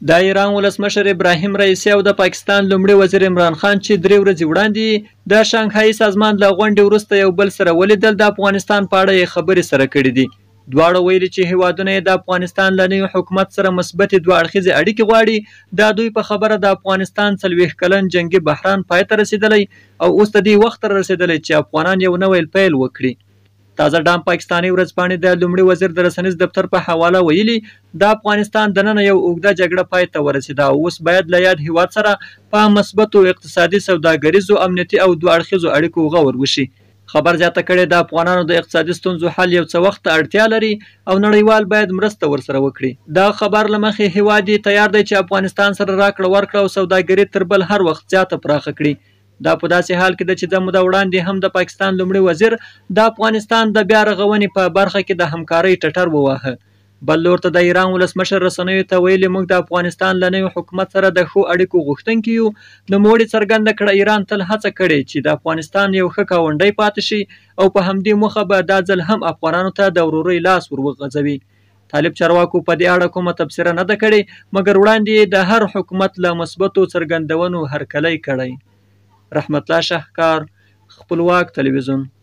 د ایران ولسمشر ابراهیم رئیسی او د پاکستان لومړي وزیر عمران خان چې 3 ورځې وړاندې د شانګهای سازمان له غونډې وروسته یو بل سره ولیدل، د افغانستان په اړه یې خبرې سره کړې دي. دواړه ویلي چې هیوادونه د افغانستان له نوي حکومت سره مثبتې دوه اړخیزې اړیکې غواړي. د دوی په خبره د افغانستان 40 کلن جنگي بحران پای ته رسیدلی او اوس د دې وخت رسیدلی چې افغانان یو نوی پیل وکړي. تازه ډام پاکستاني ورځپاڼې د لومړي وزیر د رسنیز دفتر په حواله ویلي د افغانستان دننه یو اوږده جګړه پای ته ورسېده او اوس باید له یاد هیواد سره په مثبتو اقتصادي، سوداګریزو، امنیتي او دوه اړخیزو اړیکو غور وشي. خبر زیاته کړې د افغانانو د اقتصادي ستونزو حل یو څه وخت اړتیا لري او نړیوال باید مرسته ورسره وکړي. دا خبر له مخې هیواد تیار دی چې افغانستان سره راکړه ورکړه او سوداګري تر بل هر وخت زیاته پراخه کړي. دا په داسې حال کې ده چې د موده وړاندې هم د پاکستان لومړي وزیر د افغانستان د بیا رغونې په برخه کې د همکارۍ ټټر وواهه. بل لور ته د ایران ولسمشر رسنیو ته ویلي موږ د افغانستان له نوي حکومت سره د ښو اړیکو غوښتونکي یو. نوموړي څرګنده کړه ایران تل هڅه کړې چې د افغانستان یو ښه ګاونډی پاتې شي او په همدې موخه به دا ځل هم افغانانو ته د ورورۍ لاس ور وغځوي. طالب چارواکو په دې اړه کومه تبصره نه ده کړې، مګر وړاندې د هر حکومت له مثبتو څرګندونو هرکلی کړی. رحمت الله شاهکار، خپلواک تلویزیون.